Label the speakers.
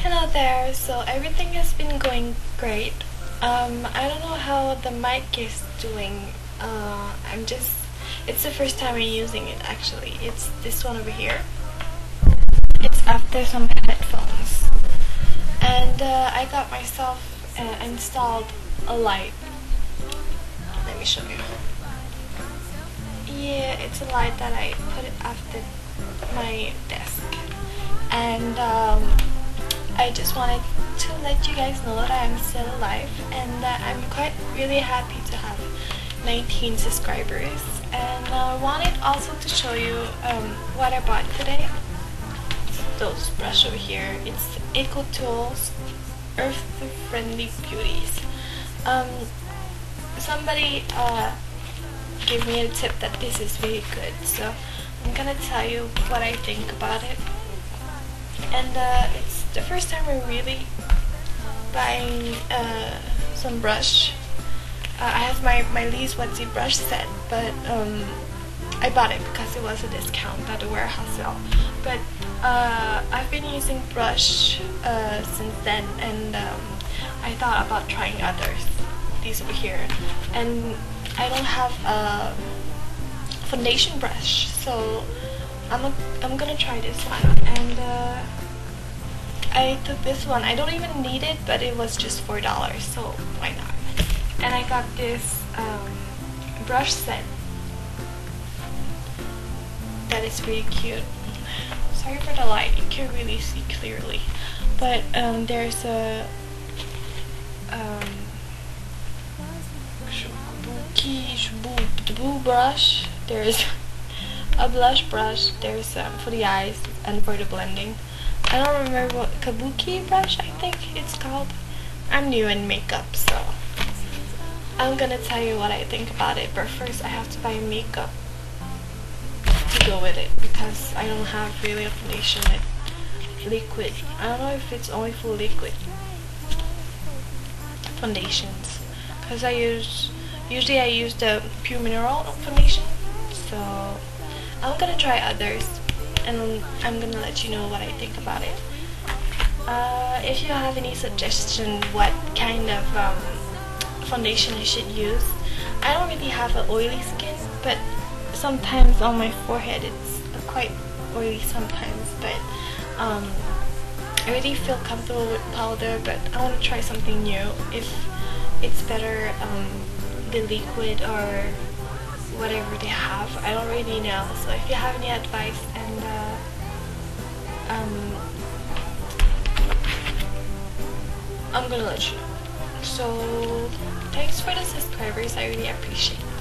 Speaker 1: Hello there. So everything has been going great. I don't know how the mic is doing. It's the first time I'm using it actually. It's this one over here. It's after some headphones. And I got myself installed a light. Let me show you. Yeah, it's a light that I put it after my desk. And I just wanted to let you guys know that I'm still alive and that I'm quite really happy to have 19 subscribers. And I wanted also to show you what I bought today. Those brush over here. It's Eco Tools Earth Friendly Beauties. Somebody gave me a tip that this is really good, so I'm gonna tell you what I think about it. And it's the first time I'm really buying some brush. I have my Lee's Wetsy brush set, but I bought it because it was a discount at the warehouse sale. But I've been using brush since then, and I thought about trying others. These over here, and I don't have a foundation brush, so I'm gonna try this one. And I took this one. I don't even need it, but it was just $4, so why not? And I got this brush set that is really cute. Sorry for the light, you can't really see clearly, but there's a blue brush, there's a blush brush, there's for the eyes and for the blending. I don't remember what kabuki brush I think it's called. I'm new in makeup, so I'm gonna tell you what I think about it, but first I have to buy makeup to go with it because I don't have really a foundation with liquid. I don't know if it's only for liquid foundations, because usually I use the Pure Mineral foundation, so I'm gonna try others and I'm gonna let you know what I think about it. If you have any suggestion what kind of foundation I should use, I don't really have an oily skin, but sometimes on my forehead it's quite oily sometimes, but I really feel comfortable with powder, but I want to try something new. If it's better the liquid or whatever they have, I don't really know. So if you have any advice, and I'm gonna let you know. So thanks for the subscribers, I really appreciate it.